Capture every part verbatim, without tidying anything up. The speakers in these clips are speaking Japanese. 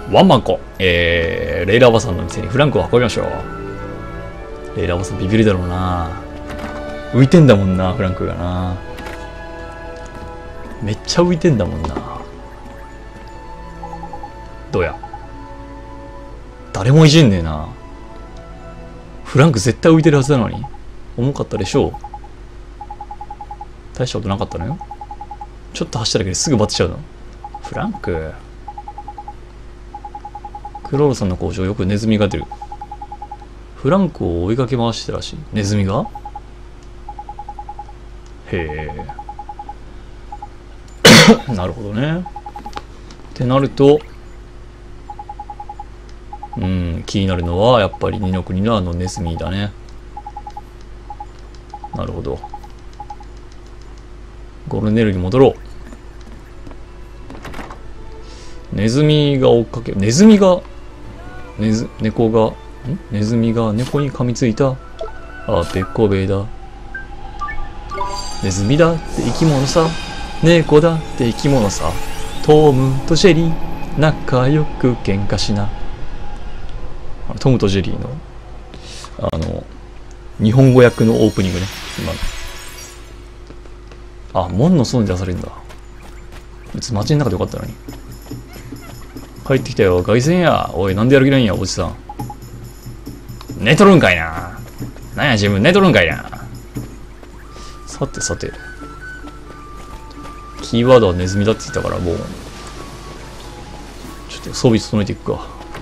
ワンマンコ。えー、レイラーおばさんの店にフランクを運びましょう。レイラーおばさんビビるだろうな。浮いてんだもんな、フランクがな。めっちゃ浮いてんだもんな。どうや。誰もいじんねえな。フランク絶対浮いてるはずなのに。重かったでしょう。大したことなかったのよ。ちょっと走っただけですぐバテちゃうの。フランク。クロールさんの工場よくネズミが出る。フランクを追いかけ回してたらしい。ネズミがへえ。なるほどね。ってなると、うん、気になるのはやっぱり二の国のあのネズミだね。なるほど。ゴルネルに戻ろう。ネズミが追っかけ、ネズミが、ネズ、猫が、んネズミが猫に噛みついた。あ、べっこべえだ。ネズミだって生き物さ。猫だって生き物さ。トムとジェリー、仲良く喧嘩しな。トムとジェリーの、あの、日本語訳のオープニングね。今の。あ、門の外に出されるんだ。別に街の中でよかったのに。帰ってきたよ。凱旋や。おい、なんでやる気ないんや、おじさん。寝とるんかいな。なんや、自分寝とるんかいな。さてさて。キーワードはネズミだって言ったから、もう。ちょっと装備整えていくか。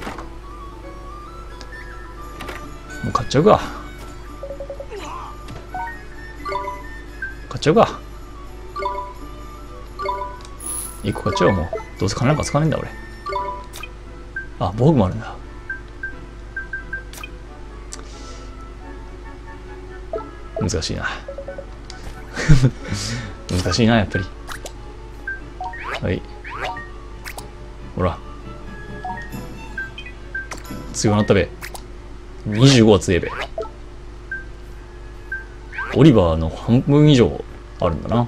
もう買っちゃうか。買っちゃうか。一個買っちゃおう、もう。どうせ金なんか使わねえんだ、俺。あ、防具もあるんだ。難しいな。難しいな、やっぱり。はい。ほら。強くなったべ。にじゅうごは強えべ。オリバーの半分以上あるんだな。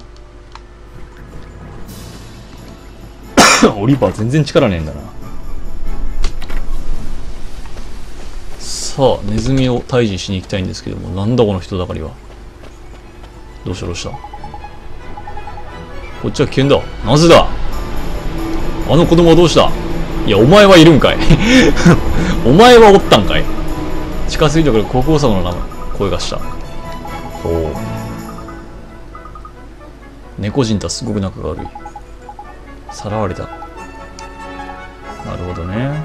オリバー全然力ねえんだな。さあ、ネズミを退治しに行きたいんですけども、なんだこの人だかりは。どうしたどうした。こっちは危険だ。なぜだ。あの子供はどうした。いや、お前はいるんかい。お前はおったんかい。近づいてくる高校生の名前声がした。おお。猫人とはすごく仲が悪い。さらわれた。なるほどね。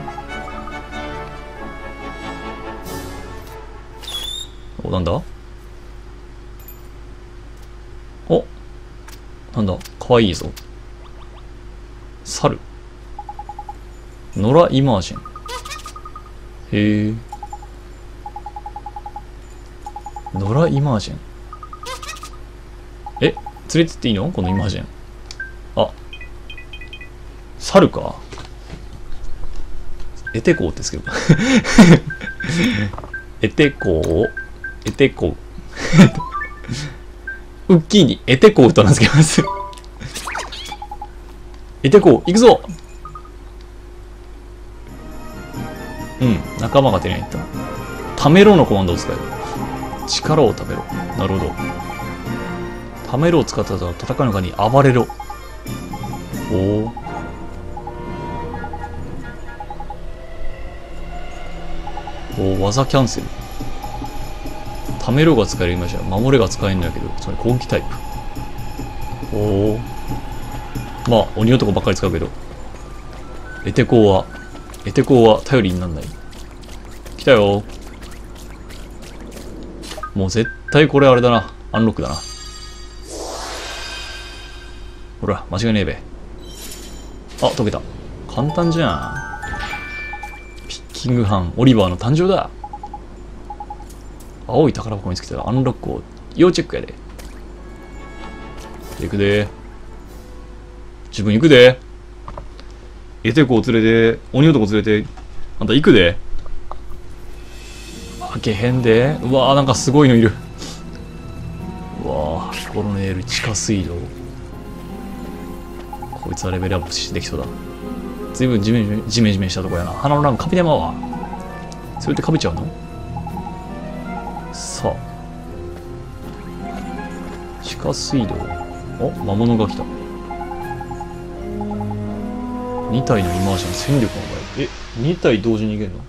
お、なんだお、なんだかわいいぞ。猿。野良イマージン。へえ。野良イマージン。え、連れてっていいのこのイマージン。あ、猿か。エテコーですけど。エテコー、エテコー。ウッキーにエテコーと名付けます。エテコー、行くぞ。うん、仲間が手に入った。ためろのコマンドを使える。力をためろ。なるほど。ためろを使ったら戦うのかに暴れろ。おお。お、技キャンセル。ためろが使える今じゃ守れが使えるんだけど、それ攻撃タイプ。おお。まあ鬼男ばっかり使うけど、エテコーはエテコーは頼りになんない。来たよ。もう絶対これあれだな、アンロックだな。ほら間違いねえべ。あ、解けた。簡単じゃん。ピッキング班オリバーの誕生だ。青い宝箱見つけたらアンロックを要チェックやで。行くで。自分行くで。エテコを連れて鬼男連れてあんた行くで。開けへんで。うわー、なんかすごいのいる。うわー、コロネール地下水道。こいつはレベルアップしてできそうだ。 ずいぶんジメジメジメしたとこやな。鼻のラムカビてまうわ。それってカビちゃうの？さあ。地下水道。お、魔物が来た。に体のイマージョン戦力が上がる。え、に体同時にいけんの？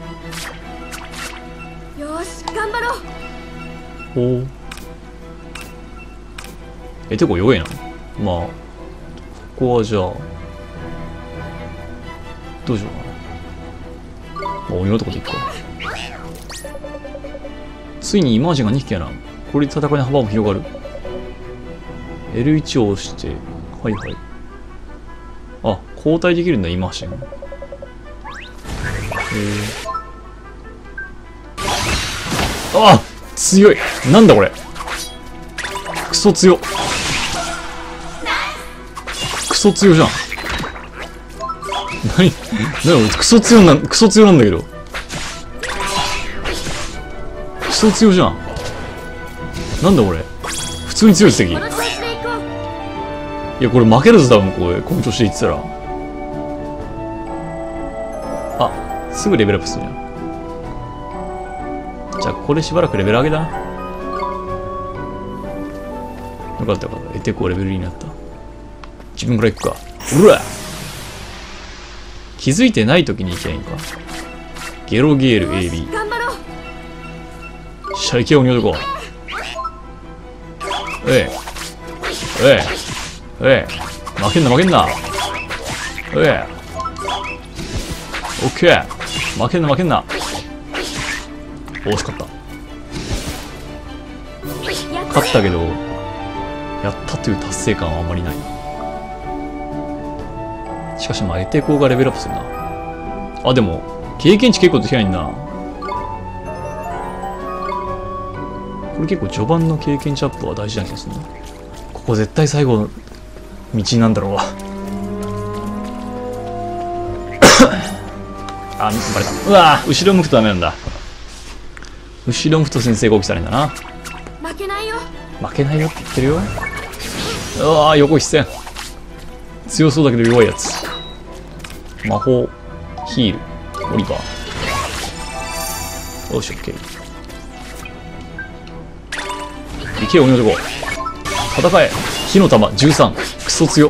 よーし、頑張ろう。 ほう。え、てこ弱えな。まあ、ここはじゃあ、どうしようかな。まあ、鬼のとこでいっか。ついにイマージンがにひきやな。これで戦いの幅も広がる。エルワン を押して、はいはい。あ、交代できるんだ、イマージン。へえ。あ、強い。なんだこれ。クソ強。クソ強じゃん。何何クソ強な、クソ強なんだけど。クソ強じゃん。なんだこれ。普通に強い敵。いや、これ負けるぞ、多分これ。この調子でいってたら。あ、すぐレベルアップするやん。じゃあ、これしばらくレベル上げだな。よかったよかった。エテコレベルになった。自分から行くか。うら気づいてない時に行けばいいんか。ゲロゲール エービー。シャイケ鬼男。ええ。ええ。ええ。負けんな負けんな。ええ。オッケー。負けんな負けんな。惜しかった。勝ったけど、やったという達成感はあんまりないな。しかしまあ、エテコがレベルアップするな。あ、でも、経験値結構できないんだな。これ結構序盤の経験値アップは大事な気がするな。ここ絶対最後の道なんだろうわ。あ、バレた。うわぁ、後ろ向くとダメなんだ。後ろ向くと先制攻撃されるんだな。 負けないよ。負けないよって言ってるよ。うわぁ、横一線。強そうだけど弱いやつ。魔法、ヒール、オリバー。よし、オッケー。いけよ、鬼男。戦え。火の玉、じゅうさん。クソ強。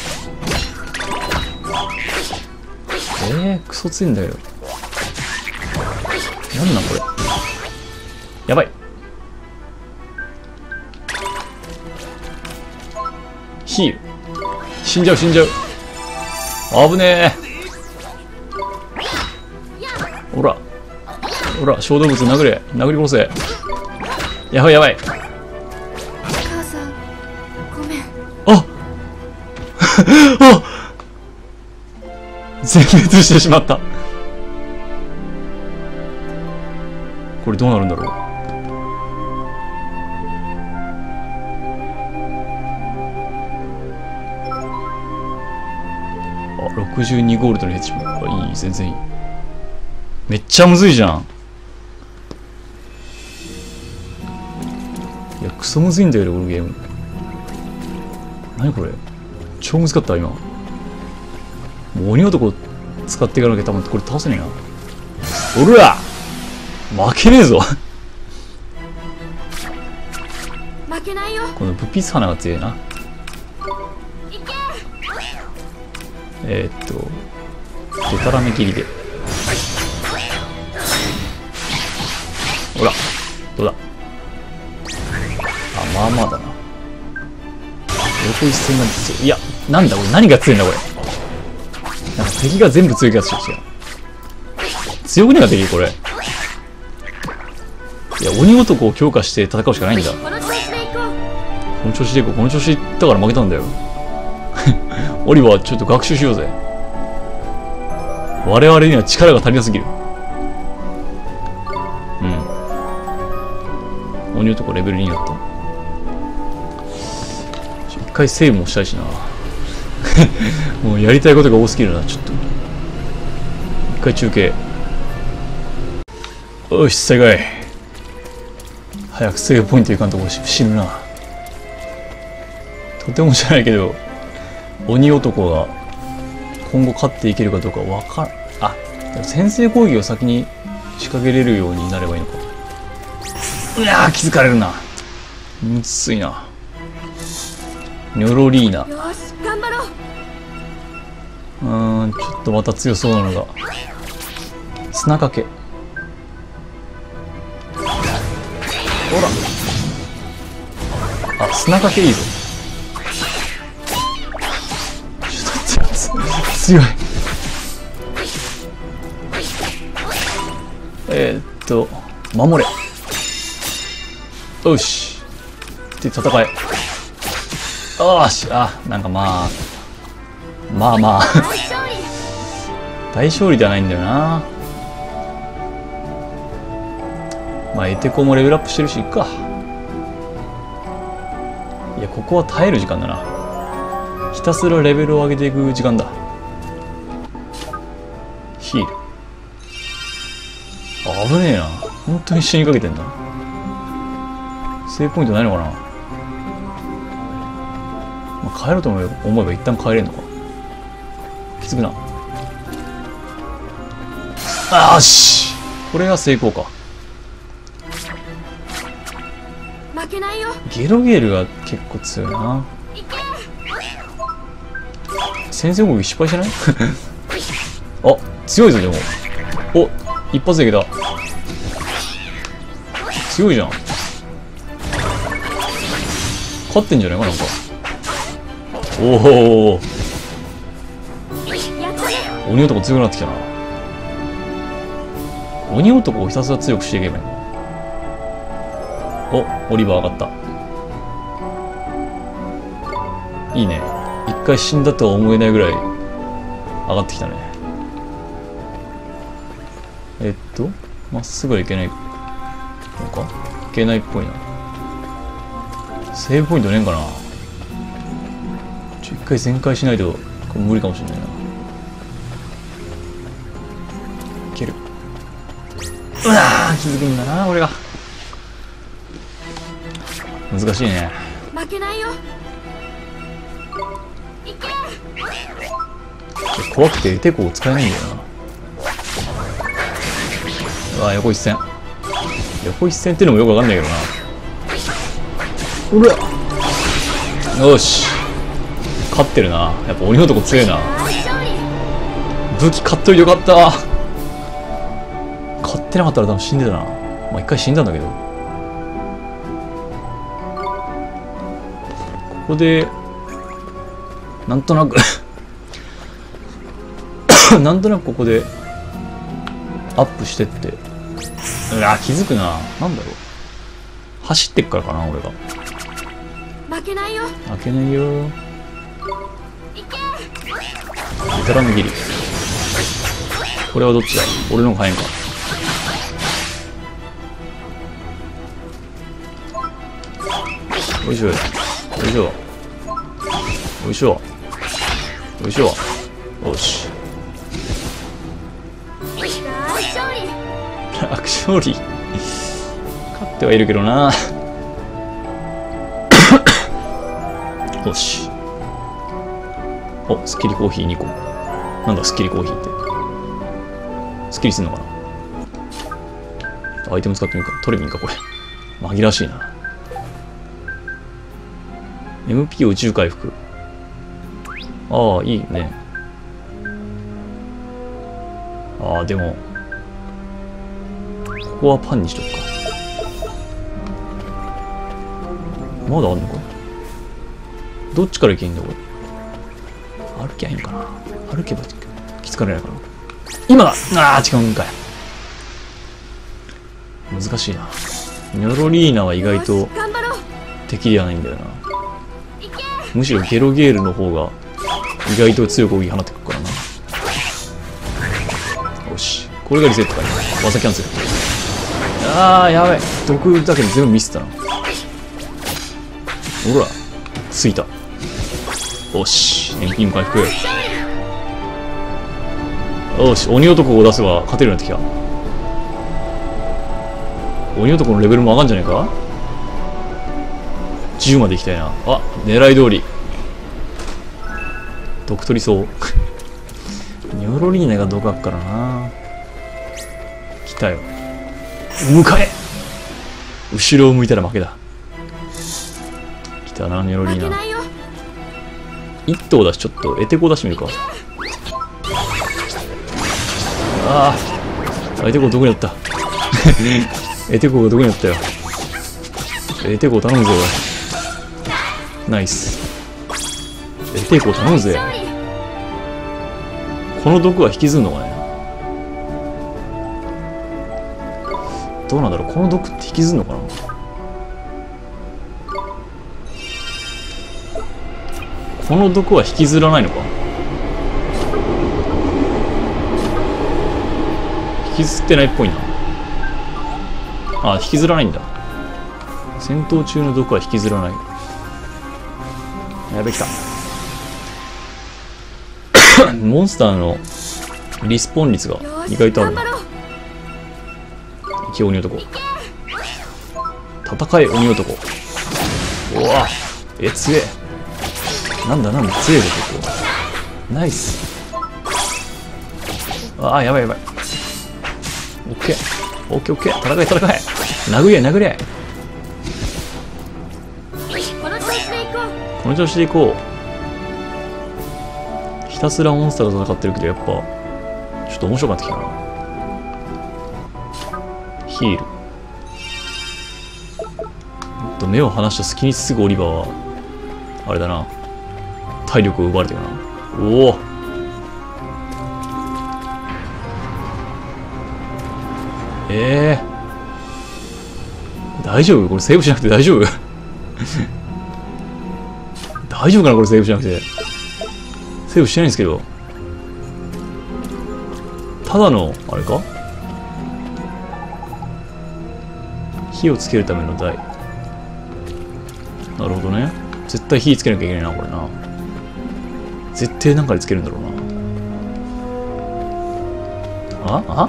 えー、クソ強いんだけど。なんなんこれ。やばい。ヒール。死んじゃう、死んじゃう。危ねえ。ほら。ほら、小動物殴れ。殴り殺せ。やばいやばい。 母さん、ごめん。 ああ全滅してしまった。これどうなるんだろう。あ、ろくじゅうにゴールドのヘッジも。あ、いい、全然いい。めっちゃむずいじゃん。いや、クソむずいんだよ、このゲーム。何これ。超むずかった、今。もう鬼男使っていかなきゃ多分これ倒せねえな。おら負けねえぞ負けないよ。 このブピス花が強いな。えー、っと、デタラメ切りで。ほら、どうだ。あ、まあまあだな。横一線が強い。いや、なんだこれ、何が強いんだこれ。なんか敵が全部強い気がする。強くねえか敵これ。いや、鬼男を強化して戦うしかないんだ。この調子でいこう。この調子だから負けたんだよ。オリバーちょっと学習しようぜ。我々には力が足りなすぎる。うん。鬼男レベルになった。一回セーブもしたいしな。もうやりたいことが多すぎるな、ちょっと。一回中継。よし、正解。早くセーブポイントいかんとこ死ぬな。とてもじゃないけど、鬼男が今後勝っていけるかどうかわからん。あ、でも先制攻撃を先に仕掛けれるようになればいいのか。うわー、気づかれるな。むずいな。ニョロリーナ。 よし頑張ろう。 うーん、ちょっとまた強そうなのが砂かけ。ほら、あ、砂かけいいぞ。ちょっと強い。えー、っと守れ。よしで戦え。よし、あ、なんかまあまあまあ大勝利ではないんだよな。まあエテコもレベルアップしてるしいっか。いや、ここは耐える時間だな。ひたすらレベルを上げていく時間だ。ヒール。あ、危ねえな。本当に死にかけてんだ。セーブポイントないのかな。まあ、帰ろうと思えば思えば一旦帰れんのか。きつくな。あーし、これが成功か。 負けないよ。 ゲロゲールが結構強いな。先制攻撃失敗しないあ、強いぞ。でもお、一発でいけた。強いじゃん。勝ってんじゃないかなんか。おお、鬼男強くなってきたな。鬼男をひたすら強くしていけばいいの。お、オリバー上がった。いいね。一回死んだとは思えないぐらい上がってきたね。えっとまっすぐはいけないのか。いけないっぽいな。セーブポイントねえんかな。ちょ、一回全開しないと無理かもしれないな。いける。うわー、気づくんだな、俺が。難しいね。 負けないよ。いけ。 怖くてテコを使えないんだよな。うわ、横一線。横一線ってのもよくわかんないけどな。うらよし、勝ってるな。やっぱ鬼男強えな。武器買っといてよかった。買ってなかったら多分死んでたな。まあ一回死んだんだけど。ここでなんとなくなんとなくここでアップしてって。うわ、気づくな。なんだろう、走ってっからかな、俺が。 負けないよ。 負けないよ。 いけ。 ベテランのギリ。これはどっちだ。俺の方が早いんか。よいしょよいしょよいしょよいしょ。よし、 勝利。 楽勝利。勝ってはいるけどな。よし。お、スッキリコーヒーにこ。なんだスッキリコーヒーって。スッキリすんのかな。アイテム使ってみるか。取れみんかこれ。紛らわしいな。エムピー を宇宙回復。ああ、いいね。ああ、でもここはパンにしとくか。まだあんのか。どっちから行けんだこれ。歩きゃいいんかな。歩けばきつかれないかな。今だ。ああ、違うんかい。難しいな。ニョロリーナは意外と敵ではないんだよな。むしろゲロゲールの方が意外と強く攻撃放ってくるからな。よし、これがリセットか。技キャンセル。あー、やばい。毒だけで全部ミスったな。ほら、ついた。よし、返金回復。よし、鬼男を出せば勝てるようになってきた。鬼男のレベルも上がんじゃねえか。じゅうまで行きたいな。あ、狙い通り。毒取りそう。 ニョロリーナがどかっからな。来たよ。向かえ。後ろを向いたら負けだ。来たな、ニョロリーナ。一頭だし、ちょっとエテコ出してみるか。ああ、エテコどこにあったエテコがどこにあったよ。エテコ頼むぞ、ナイス。エテコ頼むぜ。この毒は引きずるのかね。どうなんだろう、この毒って引きずるのかな。この毒は引きずらないのか。引きずってないっぽいな。あ、引きずらないんだ。戦闘中の毒は引きずらない。やべきた。モンスターのリスポーン率が意外とあるな。生き鬼男。戦え鬼男。うわえ強え。なんだなんだ強えぞここ。ナイス。ああやばいやばい。オッケーオッケーオッケー。戦え戦え。殴り合い殴り合い。この調子でいこう。ひたすらモンスターが戦ってるけどやっぱちょっと面白くなってきたな。ヒール。と目を離した隙にすぐオリバーはあれだな、体力を奪われてるな。おおええー、大丈夫これセーブしなくて大丈夫大丈夫かなこれセーブしなくて。セーブしてないんですけど。ただのあれか、火をつけるための台。なるほどね。絶対火つけなきゃいけないなこれな。絶対なんかでつけるんだろうな。あ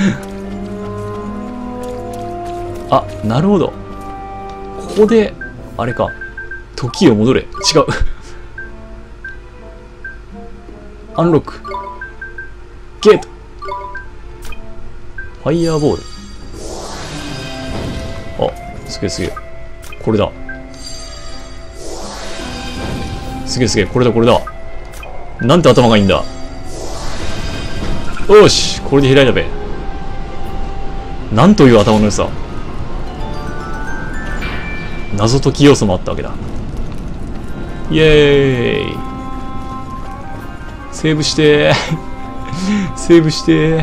ああ、なるほど。ここであれか、時を戻れ。違うアンロックゲートファイヤーボール。あ、すげえすげえ。これだ。すげえすげえ。これだこれだ。なんて頭がいいんだ。よし、これで開いたべ。なんという頭の良さ。謎解き要素もあったわけだ。イエーイ。セーブしてーセーブしてー。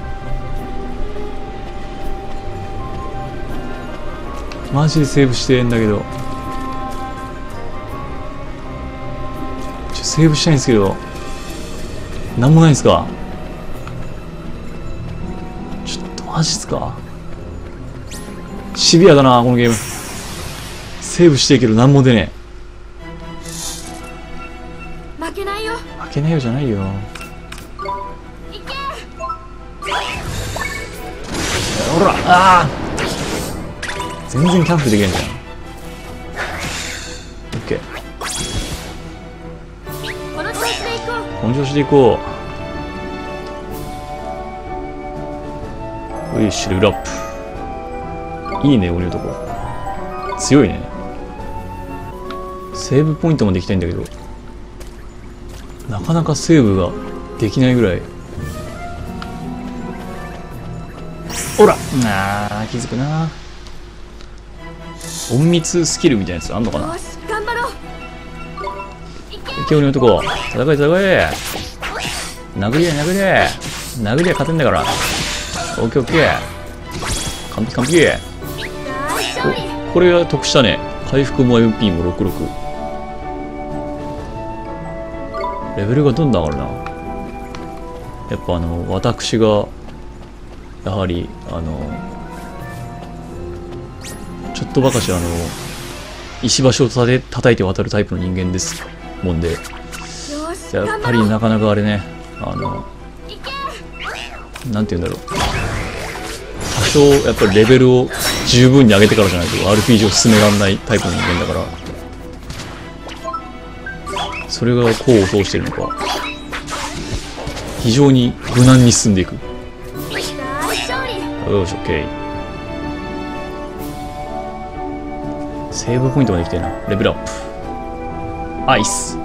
マジでセーブしてんだけど、ちょセーブしたいんですけどなんもないんですか。ちょっとマジっすか。シビアだなこのゲーム。セーブしてるけどなんも出ねえ。負けないよ負けないよじゃないよ。ほらああ全然キャンプできないんじゃん。オッケー。この調子でいこう。この調子でいこう。よし、レベルアップ。いいね、鬼男。強いね。セーブポイントもできたいんだけど、なかなかセーブができないぐらい。ほらあー気づくな。隠密スキルみたいなやつあんのかな。頑張ろう。いけ鬼男、戦え戦え。殴り合い殴り合い殴り合い勝てんだから。オッケーオッケー。完璧完璧。お、これは得したね。回復も エムピー もろくじゅうろく。レベルがどんどん上がるな。やっぱあの私がやはりあのちょっとばかしあの石橋をたて叩いて渡るタイプの人間ですもんで、やっぱりなかなかあれね、あのなんて言うんだろう、多少やっぱりレベルを十分に上げてからじゃないと アールピージー を進められないタイプの人間だから、それが功を奏してるのか。 非常に無難に進んでいく。よし、オッケー。セーブポイントができてるな。レベルアップ。アイス。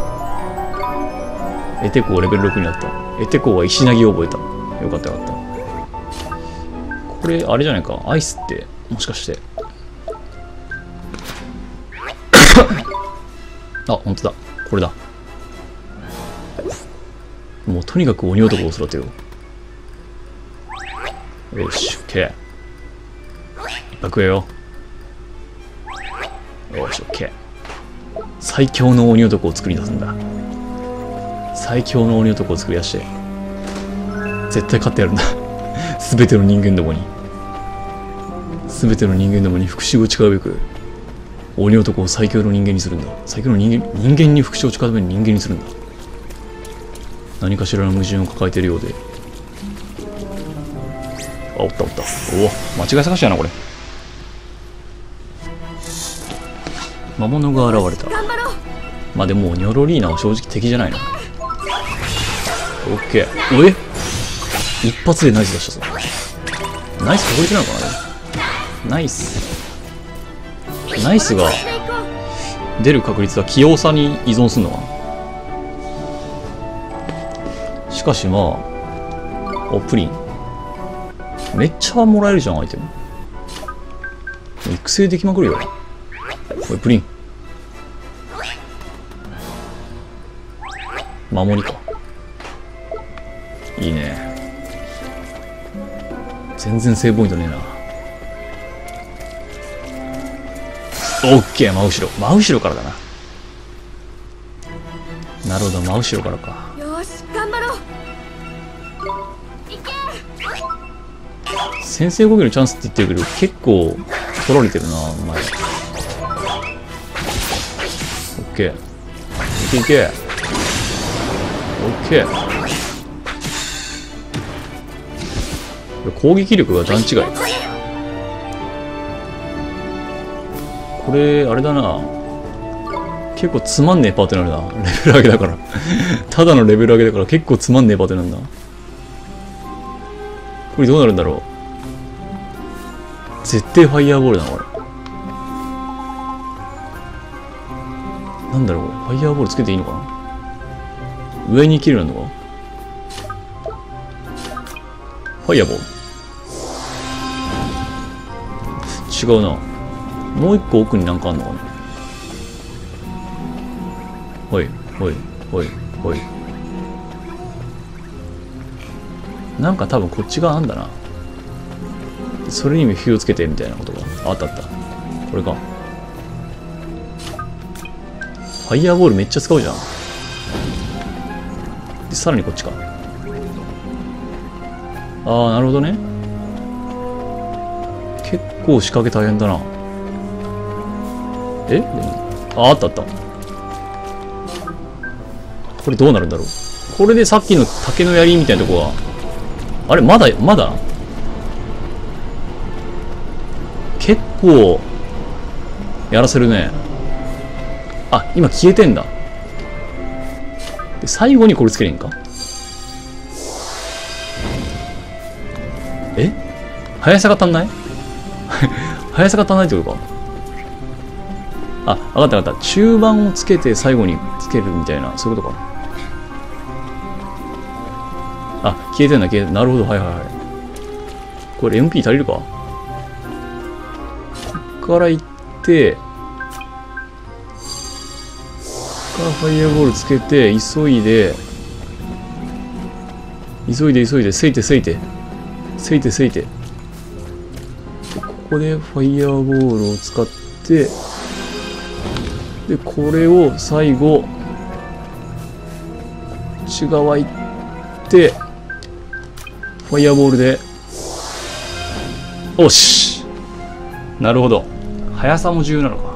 エテコーレベルろくになった。エテコーは石投げを覚えた。よかったよかった。これ、あれじゃないか。アイスって、もしかして。あ、ほんとだ。これだ。もうとにかく鬼男を育てよう。よし、オッケー。いっぱい食えよ。よし、オッケー。最強の鬼男を作り出すんだ。最強の鬼男を作り出して、絶対勝ってやるんだ。すべての人間どもに。すべての人間どもに復讐を誓うべく、鬼男を最強の人間にするんだ。最強の人間、人間に復讐を誓うために人間にするんだ。何かしらの矛盾を抱えているようで。あ、おったおった。おお、間違い探しやな、これ。魔物が現れた。まあでも、ニョロリーナは正直敵じゃないな。オッケー。おえ一発でナイス出したぞ。ナイス確率なのかな、ナイス。ナイスが出る確率は器用さに依存するのかな。しかしまあ、お、プリン。めっちゃもらえるじゃん、アイテム。育成できまくるよ。おい、プリン。守りか。いいね。全然セーブポイントねえな。オッケー、真後ろ。真後ろからだな。なるほど、真後ろからか。 よし、頑張ろう。 先制攻撃のチャンスって言ってるけど、結構取られてるな、前。オッケー。いけいけ。オッケー。攻撃力が段違い。これ、あれだな。結構つまんねえパーティーなんだな。レベル上げだから。ただのレベル上げだから結構つまんねえパーティーなんだ。これどうなるんだろう。絶対ファイヤーボールだな、これ。なんだろう、ファイヤーボールつけていいのかな。上に切るのか。ファイヤーボール。違うな。もう一個奥になんかあんのかな。ほい、ほい、ほい、ほい。なんか多分こっち側あんだな。それにも火をつけてみたいなことがあったあった。これか。ファイヤーボールめっちゃ使うじゃん。で、さらにこっちか。ああ、なるほどね。結構仕掛け大変だな。えでも、あ、あったあった。これどうなるんだろう。これでさっきの竹の槍みたいなとこは、あれまだ、まだ結構、やらせるね。あ、今消えてんだ。で、最後にこれつけれんか。え速さが足んない速さが足んないってことか。あ、わかったわかった。中盤をつけて最後につけるみたいな、そういうことか。あ、消えてんだ、消えてんだ。なるほど、はいはいはい。これ エムピー 足りるか。こっから行って、こっからファイヤーボールつけて、急いで、急いで急いで、せいてせいて。せいてせいて。ここでファイヤーボールを使って、で、これを最後、こっち側行って、ファイヤーボールで、おし！なるほど。速さも重要なのか。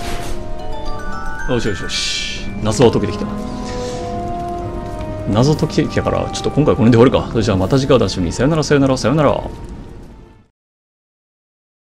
よしよしよし。謎は解けてきた。謎解けてきたから、ちょっと今回これで終わるか。それじゃあまた次回お楽しみに。さよならさよならさよなら。